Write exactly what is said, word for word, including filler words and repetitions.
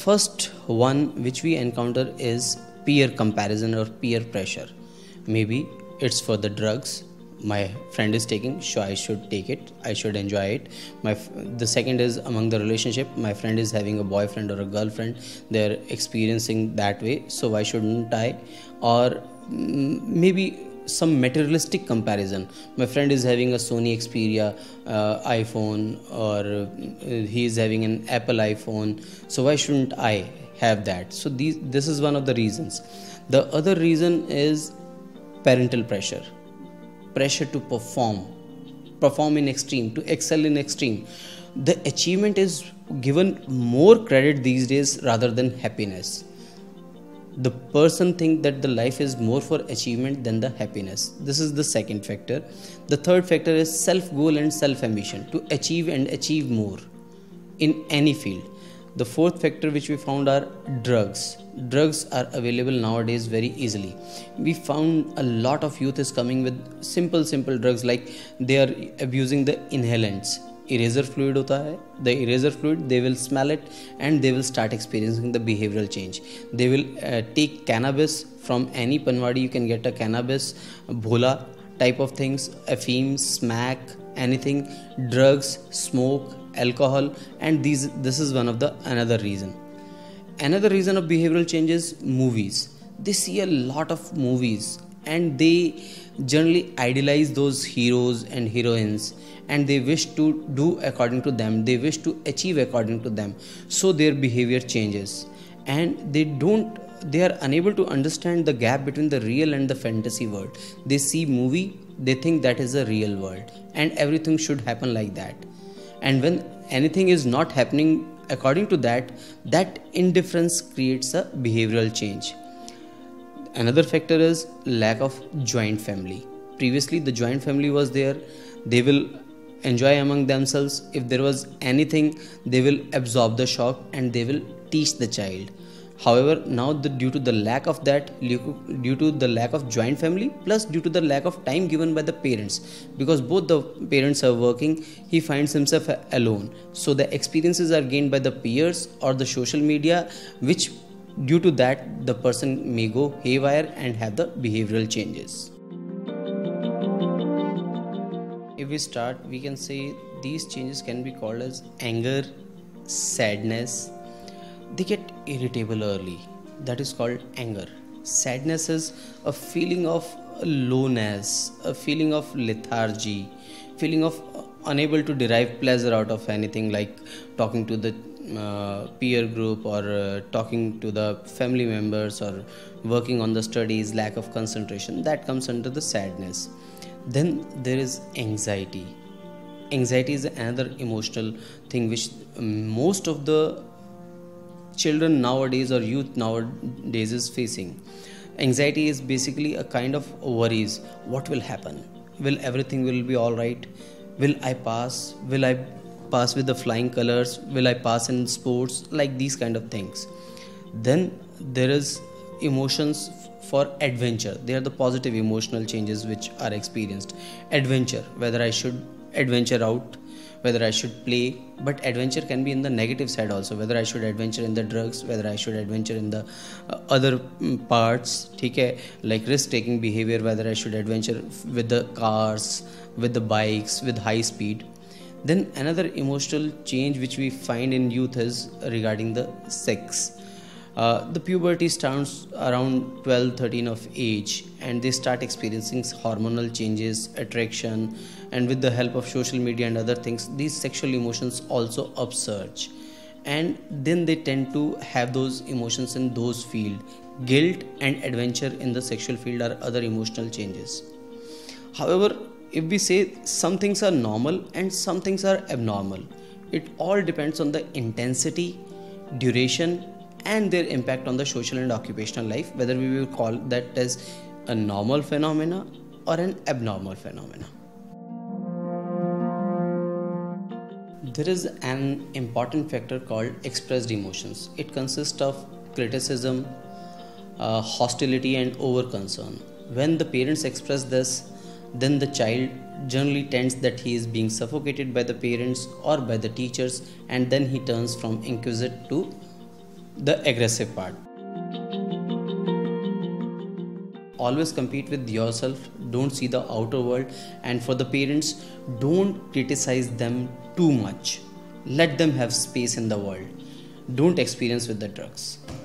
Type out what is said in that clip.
first one which we encounter is peer comparison or peer pressure. Maybe it's for the drugs. My friend is taking, so I should take it. I should enjoy it. My the second is among the relationship. My friend is having a boyfriend or a girlfriend. They're experiencing that way, so why shouldn't I? Or mm, maybe some materialistic comparison. My friend is having a Sony Xperia uh, iPhone, or uh, he is having an Apple iPhone, so why shouldn't I have that? So these this is one of the reasons. The other reason is parental pressure. Pressure to perform, perform in extreme, to excel in extreme. The achievement is given more credit these days rather than happiness. The person think that the life is more for achievement than the happiness. This is the second factor. The third factor is self goal and self ambition, to achieve and achieve more in any field. The fourth factor which we found are drugs. Drugs are available nowadays very easily. We found a lot of youth is coming with simple simple drugs, like they are abusing the inhalants. Eraser fluid hota hai. The eraser fluid, they will smell it and they will start experiencing the behavioral change. They will uh, take cannabis from any panwadi. You can get a cannabis, bhola type of things, afim, smack, anything, drugs, smoke, alcohol, and these this is one of the another reason. Another reason of behavioral change is movies. They see a lot of movies and they generally idolize those heroes and heroines, and they wish to do according to them, they wish to achieve according to them, so their behavior changes, and they don't they are unable to understand the gap between the real and the fantasy world. They see movie, they think that is a real world and everything should happen like that, and when anything is not happening according to that, that indifference creates a behavioral change. Another factor is lack of joint family. Previously the joint family was there. They will enjoy among themselves. If there was anything, they will absorb the shock and they will teach the child. However, now the, due to the lack of that, due to the lack of joint family, plus due to the lack of time given by the parents, because both the parents are working, he finds himself alone. So the experiences are gained by the peers or the social media, which due to that the person may go haywire and have the behavioral changes. If we start, we can say these changes can be called as anger, sadness. They get irritable early. That is called anger. Sadness is a feeling of lowness, a feeling of lethargy, feeling of unable to derive pleasure out of anything, like talking to the uh, peer group or uh, talking to the family members or working on the studies, lack of concentration. That comes under the sadness. Then there is anxiety. Anxiety is another emotional thing which most of the children nowadays or youth nowadays is facing. Anxiety is basically a kind of worries. What will happen? Will everything will be all right? Will I pass? Will I pass with the flying colors? Will I pass in sports? Like these kind of things. Then there is emotions for adventure. They are the positive emotional changes which are experienced. Adventure, whether I should adventure out, whether I should play, but adventure can be in the negative side also, whether I should adventure in the drugs, whether I should adventure in the uh, other parts, okay, like risk taking behavior, whether I should adventure with the cars, with the bikes, with high speed. Then another emotional change which we find in youth is regarding the sex. Uh, the puberty starts around twelve thirteen of age, and they start experiencing hormonal changes, attraction, and with the help of social media and other things, these sexual emotions also upsurge, and then they tend to have those emotions in those field. Guilt and adventure in the sexual field are other emotional changes. However, if we say some things are normal and some things are abnormal, it all depends on the intensity, duration, and their impact on the social and occupational life, whether we will call that as a normal phenomena or an abnormal phenomena. There is an important factor called expressed emotions. It consists of criticism, uh, hostility, and over concern. When the parents express this, then the child generally tends that he is being suffocated by the parents or by the teachers, and then he turns from inquisitive to the aggressive part. Always compete with yourself, don't see the outer world, and for the parents, don't criticize them too much. Let them have space in the world. Don't experience with the drugs.